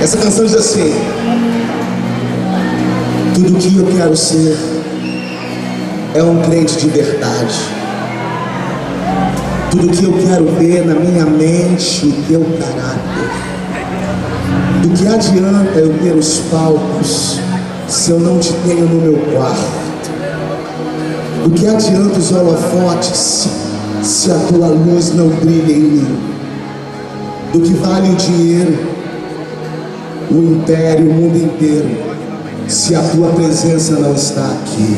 Essa canção diz assim: tudo que eu quero ser é um crente de verdade. Tudo que eu quero ver na minha mente, o teu caráter. Do que adianta eu ter os palcos se eu não te tenho no meu quarto? Do que adianta os holofotes se a tua luz não brilha em mim? Do que vale o dinheiro, o império, o mundo inteiro, se a tua presença não está aqui?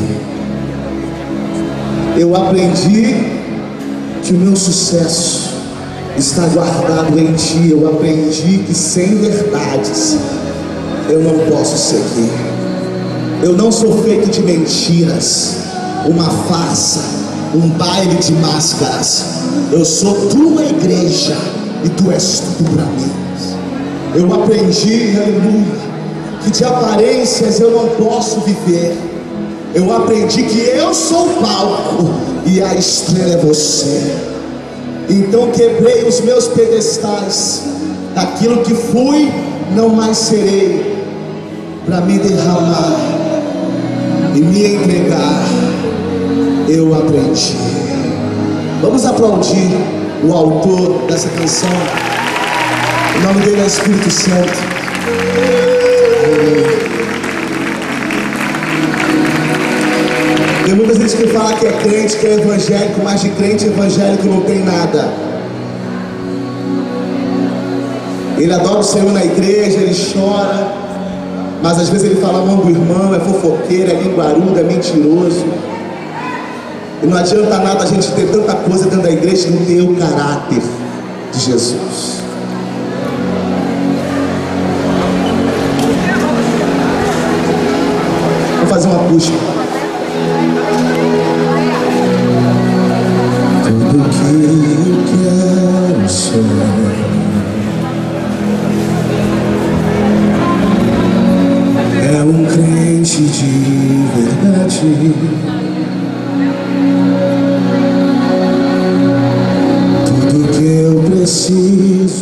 Eu aprendi que o meu sucesso está guardado em ti. Eu aprendi que sem verdades eu não posso seguir. Eu não sou feito de mentiras, uma farsa, um baile de máscaras. Eu sou tua igreja e tu és tudo para mim. Eu aprendi, aleluia, que de aparências eu não posso viver. Eu aprendi que eu sou o palco e a estrela é você. Então quebrei os meus pedestais. Daquilo que fui, não mais serei, para me derramar e me entregar. Eu aprendi. Vamos aplaudir o autor dessa canção. O nome dele é Espírito Santo. Tem muita gente que fala que é crente, que é evangélico, mas de crente evangélico não tem nada. Ele adora o Senhor na igreja, ele chora, mas às vezes ele fala mal do irmão, é fofoqueiro, é linguarudo, é mentiroso. E não adianta nada a gente ter tanta coisa dentro da igreja e não ter o caráter de Jesus. Vamos fazer uma acústica. Tudo que eu quero ser é um crente de verdade. Tudo que eu preciso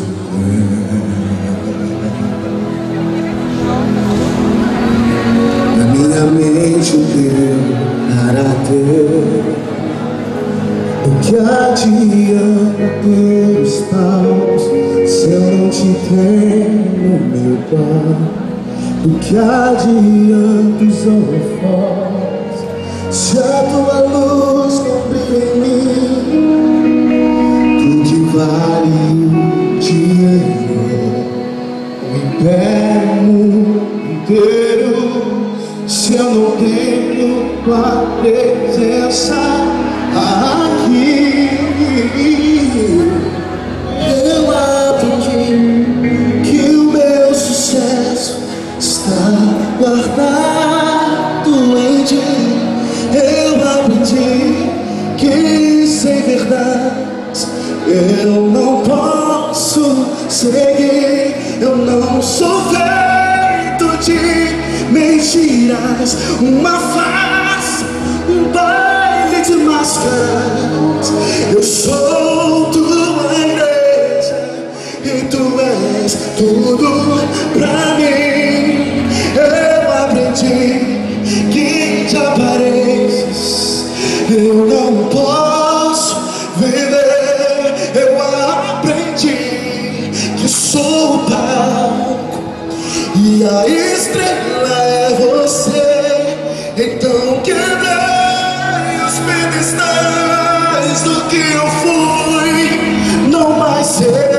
é na minha mente o teu caráter. O que adianta ter os paus se eu não te tenho no meu quarto? O que adianta os holofotes se a tua luz não brilha em mim? Do que vale o dinheiro, o império inteiro, se eu não tenho tua presença aqui? Eu aprendi que o meu sucesso está guardado em ti. Eu aprendi que sem verdade eu não posso seguir. Eu não sou feito de mentiras, uma farsa, um baile de máscaras. Eu sou tua igreja e tu és tudo pra mim. Eu aprendi que de aparências eu não posso viver. Eu aprendi que sou o palco e a estrela é você. Então quebrei os pedestais. Do que eu fui, não mais serei.